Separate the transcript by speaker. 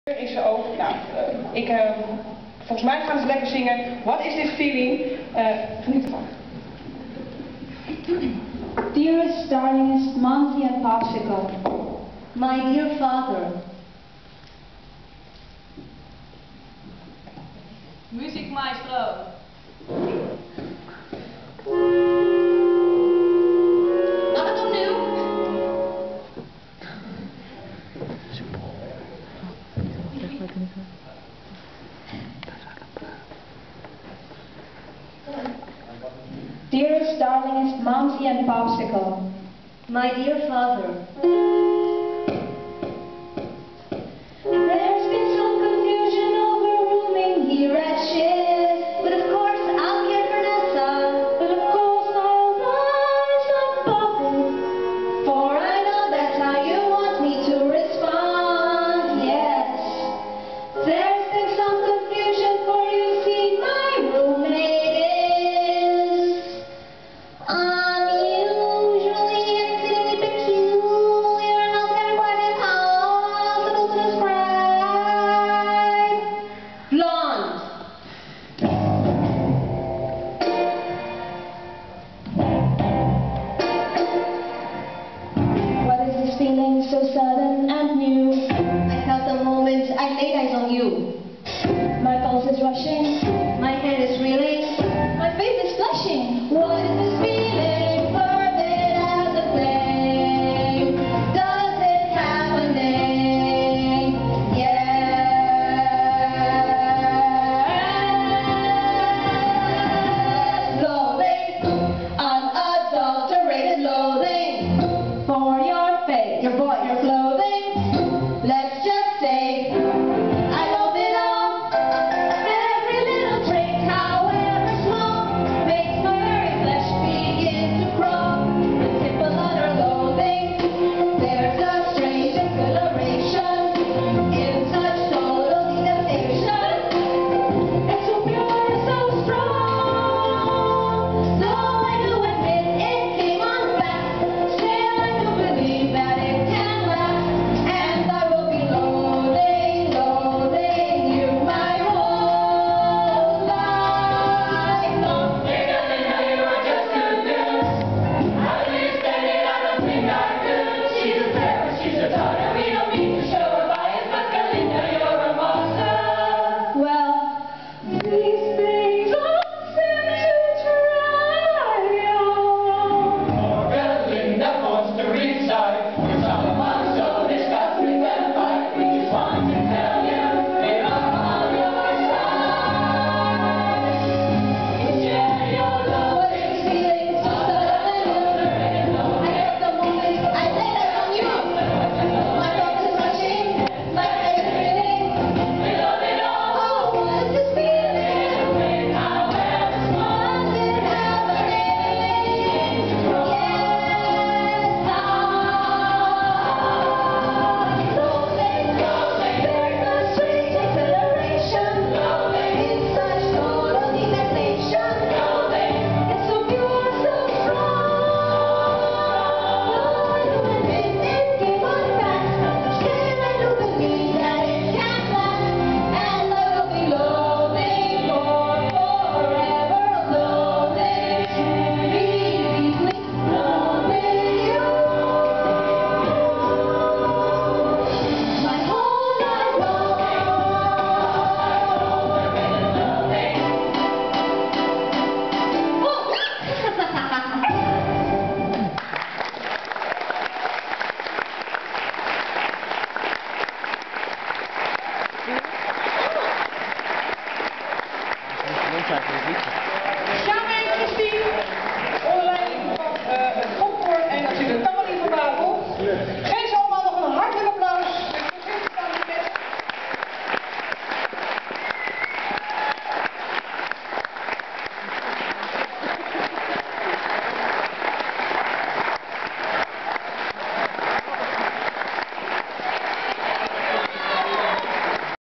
Speaker 1: Is ze ook, nou, volgens mij gaan ze lekker zingen. What is this feeling? Geniet ervan.
Speaker 2: Dearest, darlingest, Monty and Popsicle, my dear father.
Speaker 3: Muziekmaestro. Mag het opnieuw?
Speaker 2: Dearest, darlingest, Monty and Popsicle, my dear father. There's been some confusion over rooming here at Shiv, but of course I'll get Vanessa, but of course I'll rise above it, for I know that's how you want me to respond, yes. There's been some confusion, for you see my roommate is unusually and exceedingly peculiar and altogether quite impossible to describe. Blonde. What is this feeling so sudden and new? I felt the moment I laid eyes on you. My pulse is rushing.